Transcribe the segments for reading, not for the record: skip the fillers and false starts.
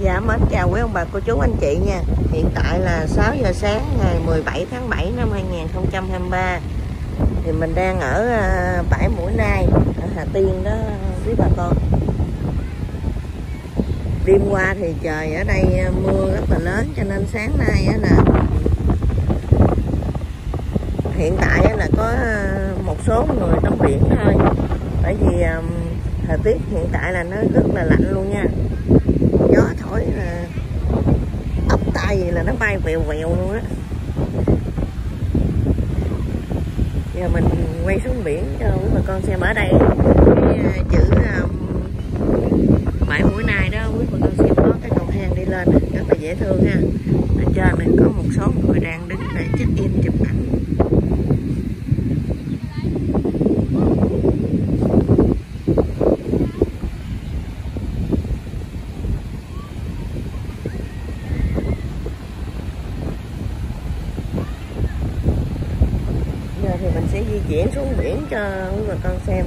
Dạ mến chào quý ông bà cô chú anh chị nha. Hiện tại là 6 giờ sáng ngày 17 tháng 7 năm 2023. Thì mình đang ở bãi Mũi Nai ở Hà Tiên đó quý bà con. Đêm qua thì trời ở đây mưa rất là lớn cho nên sáng nay là hiện tại là có một số người tắm biển thôi. Bởi vì thời tiết hiện tại là nó rất là lạnh luôn nha. Gió thổi là ốc tay gì là nó bay vèo vèo luôn á. Giờ mình quay xuống biển cho quý bà con xem. Ở đây cái chữ bãi Mũi Nai đó quý bà con xem, có cái cầu thang đi lên rất là dễ thương ha. Ở trên này có một số người đang đứng để check in chụp ảnh. Thì mình sẽ di chuyển xuống biển cho quý bà con xem.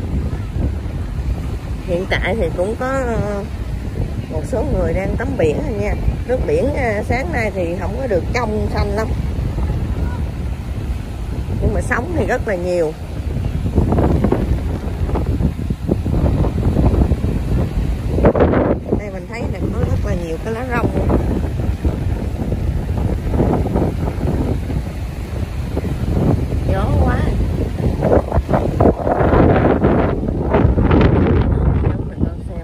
Hiện tại thì cũng có một số người đang tắm biển rồi nha. Nước biển sáng nay thì không có được trong xanh lắm, nhưng mà sóng thì rất là nhiều. Đây mình thấy là có rất là nhiều cái lá rong luôn. Gió quá. Mình con xem.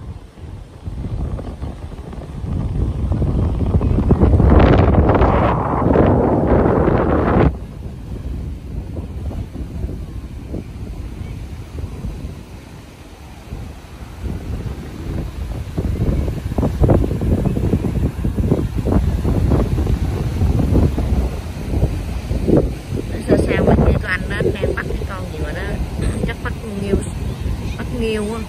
Nghiêu á.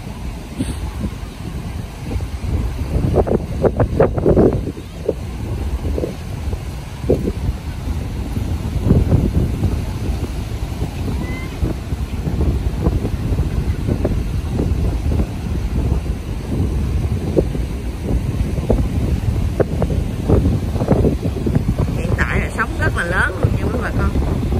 Hiện tại là sóng rất là lớn luôn nha quý bà con.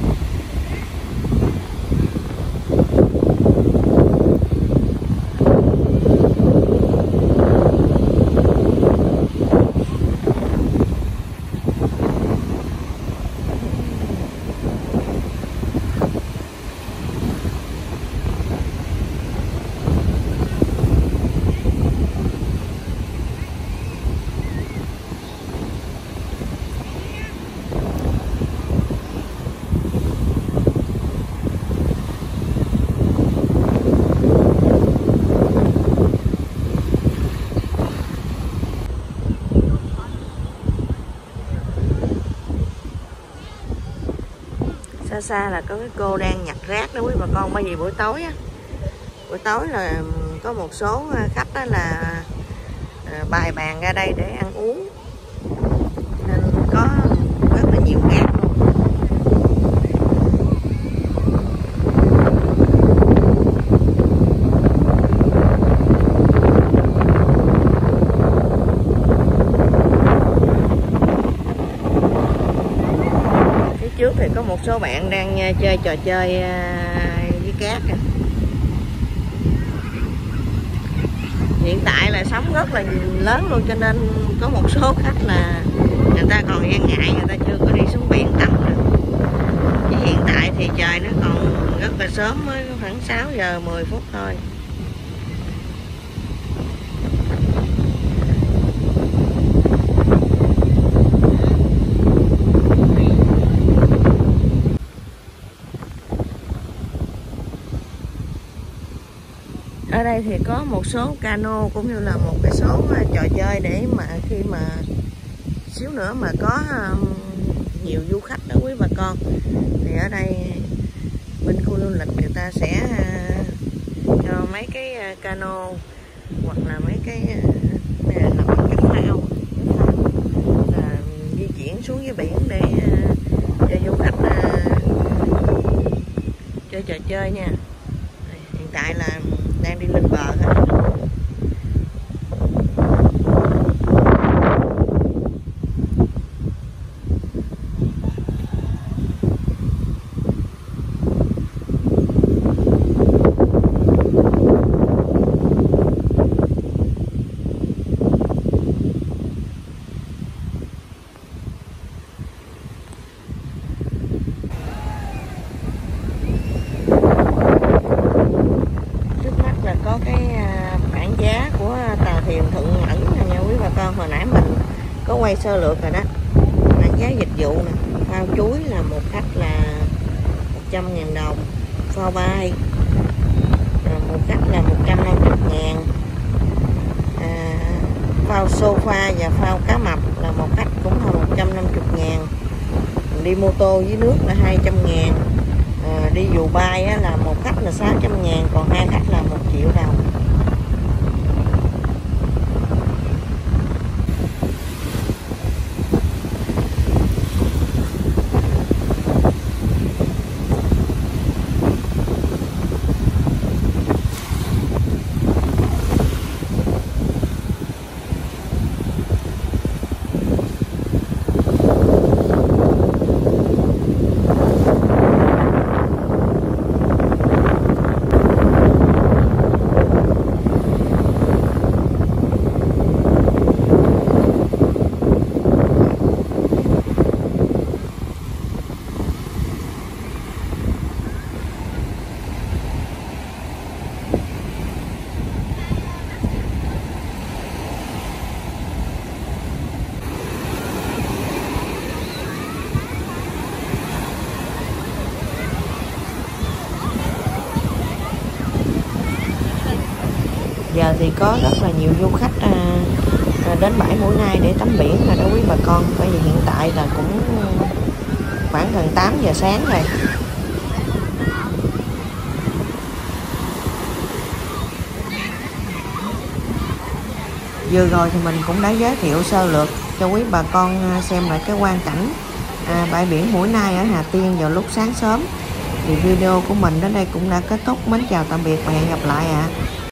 Xa xa là có cái cô đang nhặt rác đó quý bà con. Bởi vì buổi tối á, buổi tối là có một số khách đó là bài bàn ra đây để ăn uống nên có rất là nhiều rác luôn. Trước thì có một số bạn đang chơi trò chơi với cát. Hiện tại là sóng rất là lớn luôn cho nên có một số khách là người ta còn e ngại, người ta chưa có đi xuống biển tắm nữa. Chứ hiện tại thì trời nó còn rất là sớm, mới khoảng 6 giờ 10 phút thôi. Ở đây thì có một số cano cũng như là một cái số trò chơi để mà khi mà xíu nữa mà có nhiều du khách đó quý bà con, thì ở đây bên khu du lịch người ta sẽ cho mấy cái cano hoặc là mấy cái làm cái phao là di chuyển xuống dưới biển để cho du khách chơi trò chơi nha. Hiện tại là đang đi lên bờ thôi. có quay sơ lược rồi đó. Bảng giá dịch vụ nè, phao chuối là một khách là 100.000 đồng, phao bay một khách là 150.000, phao sofa và phao cá mập là một khách cũng là 150.000, đi mô tô dưới nước là 200.000, đi dù bay á, là một khách là 600.000, còn hai khách là 1 triệu đồng. Giờ thì có rất là nhiều du khách đến bãi Mũi Né để tắm biển rồi đó quý bà con. Bởi vì hiện tại là cũng khoảng gần 8 giờ sáng rồi. Vừa rồi thì mình cũng đã giới thiệu sơ lược cho quý bà con xem lại cái quang cảnh bãi biển Mũi Né ở Hà Tiên vào lúc sáng sớm. Thì video của mình đến đây cũng đã kết thúc. Mến chào tạm biệt và hẹn gặp lại ạ.